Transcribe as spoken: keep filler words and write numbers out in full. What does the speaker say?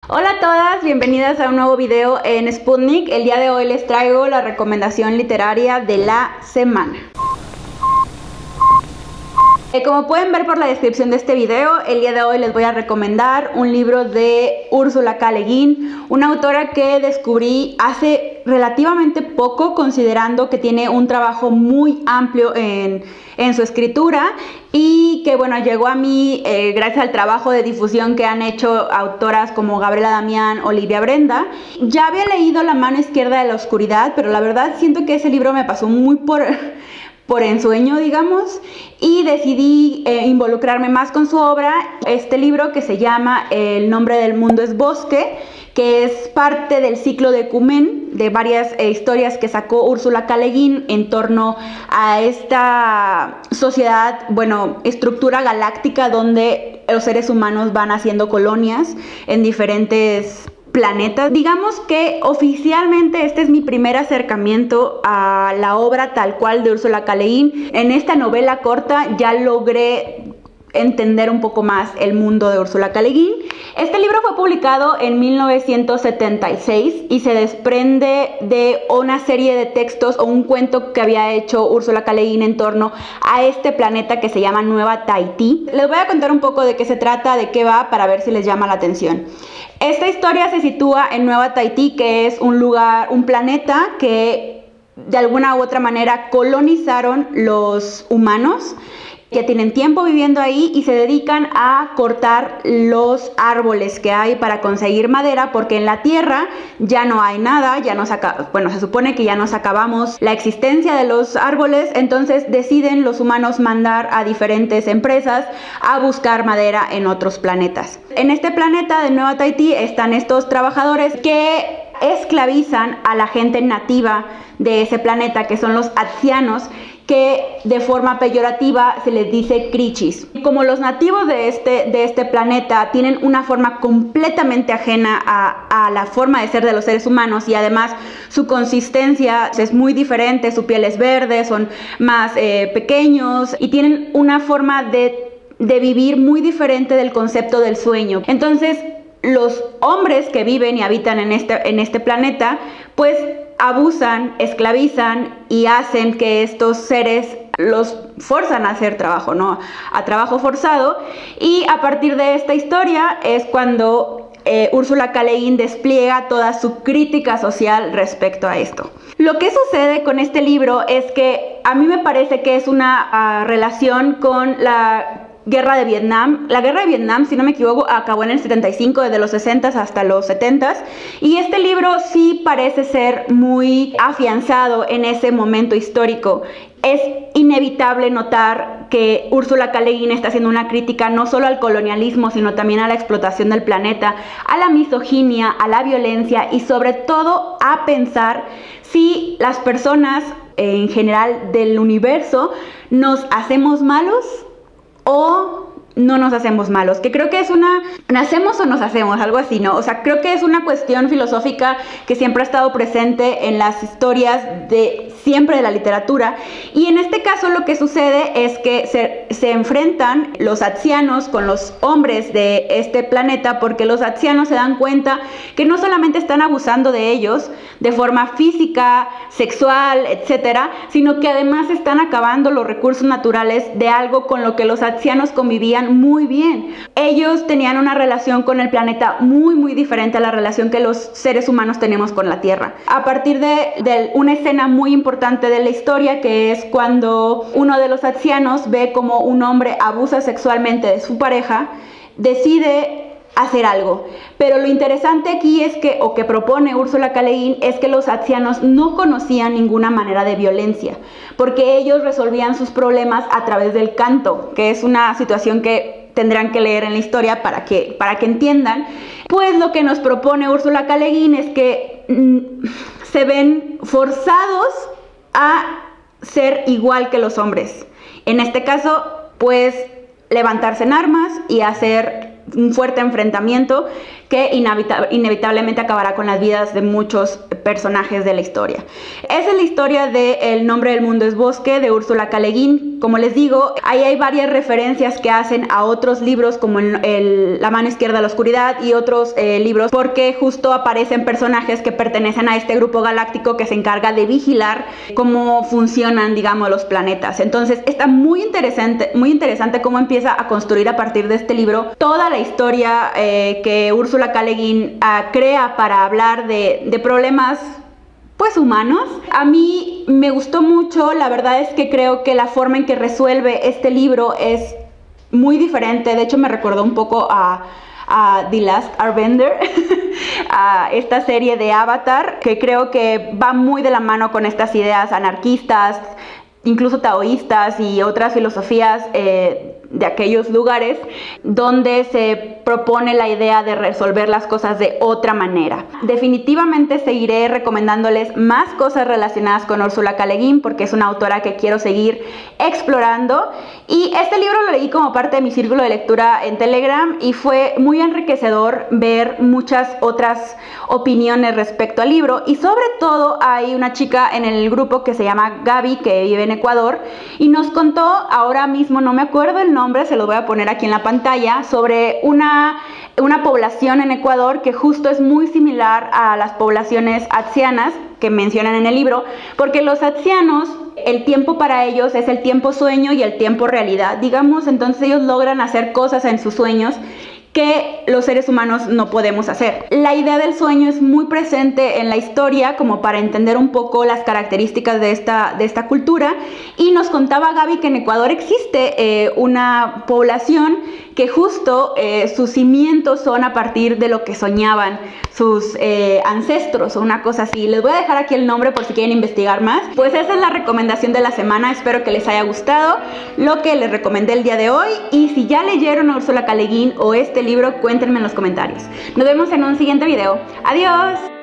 Hola a todas, bienvenidas a un nuevo video en Sputnik. El día de hoy les traigo la recomendación literaria de la semana. Eh, como pueden ver por la descripción de este video, el día de hoy les voy a recomendar un libro de Ursula K. Le Guin, una autora que descubrí hace relativamente poco, considerando que tiene un trabajo muy amplio en, en su escritura y que bueno, llegó a mí eh, gracias al trabajo de difusión que han hecho autoras como Gabriela Damián, Olivia Brenda. Ya había leído La mano izquierda de la oscuridad, pero la verdad siento que ese libro me pasó muy por... por ensueño, digamos, y decidí eh, involucrarme más con su obra. Este libro, que se llama El nombre del mundo es bosque, que es parte del ciclo de Ecumen, de varias eh, historias que sacó Ursula K. Le Guin en torno a esta sociedad, bueno, estructura galáctica donde los seres humanos van haciendo colonias en diferentes planetas. Digamos que oficialmente este es mi primer acercamiento a la obra tal cual de Ursula K. Le Guin. En esta novela corta ya logré entender un poco más el mundo de Ursula K. Le Guin. Este libro fue publicado en mil novecientos setenta y seis y se desprende de una serie de textos o un cuento que había hecho Ursula K. Le Guin en torno a este planeta que se llama Nueva Tahití. Les voy a contar un poco de qué se trata, de qué va, para ver si les llama la atención. Esta historia se sitúa en Nueva Tahití, que es un lugar, un planeta que de alguna u otra manera colonizaron los humanos, que tienen tiempo viviendo ahí y se dedican a cortar los árboles que hay para conseguir madera, porque en la tierra ya no hay nada, ya nos acaba, bueno, se supone que ya nos acabamos la existencia de los árboles. Entonces deciden los humanos mandar a diferentes empresas a buscar madera en otros planetas. En este planeta de Nueva Tahití están estos trabajadores que esclavizan a la gente nativa de ese planeta, que son los atzianos, que de forma peyorativa se les dice crichis. Como los nativos de este, de este planeta tienen una forma completamente ajena a, a la forma de ser de los seres humanos, y además su consistencia es muy diferente, su piel es verde, son más eh, pequeños y tienen una forma de, de vivir muy diferente del concepto del sueño. Entonces los hombres que viven y habitan en este, en este planeta pues abusan, esclavizan y hacen que estos seres los forzan a hacer trabajo, ¿no? A trabajo forzado. Y a partir de esta historia es cuando eh, Ursula K. Le Guin despliega toda su crítica social respecto a esto. Lo que sucede con este libro es que a mí me parece que es una uh, relación con la Guerra de Vietnam. La Guerra de Vietnam, si no me equivoco, acabó en el setenta y cinco, desde los sesentas hasta los setentas, y este libro sí parece ser muy afianzado en ese momento histórico. Es inevitable notar que Ursula K. Le Guin está haciendo una crítica no solo al colonialismo, sino también a la explotación del planeta, a la misoginia, a la violencia y sobre todo a pensar si las personas en general del universo nos hacemos malos o no nos hacemos malos, que creo que es una, ¿nacemos o nos hacemos? Algo así, ¿no? O sea, creo que es una cuestión filosófica que siempre ha estado presente en las historias de siempre de la literatura, y en este caso lo que sucede es que se, se enfrentan los atzianos con los hombres de este planeta, porque los atzianos se dan cuenta que no solamente están abusando de ellos de forma física, sexual, etcétera, sino que además están acabando los recursos naturales de algo con lo que los atzianos convivían muy bien. Ellos tenían una relación con el planeta muy muy diferente a la relación que los seres humanos tenemos con la Tierra. A partir de, de una escena muy importante de la historia, que es cuando uno de los atzianos ve como un hombre abusa sexualmente de su pareja, decide hacer algo. Pero lo interesante aquí es que, o que propone Ursula K. Le Guin, es que los atzianos no conocían ninguna manera de violencia, porque ellos resolvían sus problemas a través del canto, que es una situación que tendrán que leer en la historia para que, para que entiendan. Pues lo que nos propone Ursula K. Le Guin es que mmm, se ven forzados a ser igual que los hombres. En este caso, pues levantarse en armas y hacer un fuerte enfrentamiento que inevita inevitablemente acabará con las vidas de muchos personajes de la historia. Esa es la historia de El nombre del mundo es bosque, de Úrsula K. Le Guin. Como les digo, ahí hay varias referencias que hacen a otros libros como el, el, La mano izquierda a la oscuridad y otros eh, libros, porque justo aparecen personajes que pertenecen a este grupo galáctico que se encarga de vigilar cómo funcionan, digamos, los planetas. Entonces está muy interesante, muy interesante cómo empieza a construir a partir de este libro toda la historia eh, que Úrsula K. Le Guin uh, crea para hablar de, de problemas pues humanos. A mí me gustó mucho, la verdad es que creo que la forma en que resuelve este libro es muy diferente. De hecho me recordó un poco a, a The Last Airbender, a esta serie de Avatar, que creo que va muy de la mano con estas ideas anarquistas, incluso taoístas y otras filosofías eh, de aquellos lugares, donde se propone la idea de resolver las cosas de otra manera. Definitivamente seguiré recomendándoles más cosas relacionadas con Úrsula K. Le Guin, porque es una autora que quiero seguir explorando, y este libro lo leí como parte de mi círculo de lectura en Telegram y fue muy enriquecedor ver muchas otras opiniones respecto al libro. Y sobre todo hay una chica en el grupo que se llama Gaby, que vive en Ecuador, y nos contó, ahora mismo no me acuerdo el nombre, se lo voy a poner aquí en la pantalla, sobre una, una población en Ecuador que justo es muy similar a las poblaciones atzianas que mencionan en el libro, porque los atzianos, el tiempo para ellos es el tiempo sueño y el tiempo realidad, digamos. Entonces ellos logran hacer cosas en sus sueños que los seres humanos no podemos hacer. La idea del sueño es muy presente en la historia, como para entender un poco las características de esta, de esta cultura. Y nos contaba Gaby que en Ecuador existe eh, una población que justo eh, sus cimientos son a partir de lo que soñaban sus eh, ancestros o una cosa así. Les voy a dejar aquí el nombre por si quieren investigar más. Pues esa es la recomendación de la semana. Espero que les haya gustado lo que les recomendé el día de hoy, y si ya leyeron a Úrsula K. Le Guin o este libro, cuéntenme en los comentarios. Nos vemos en un siguiente video. ¡Adiós!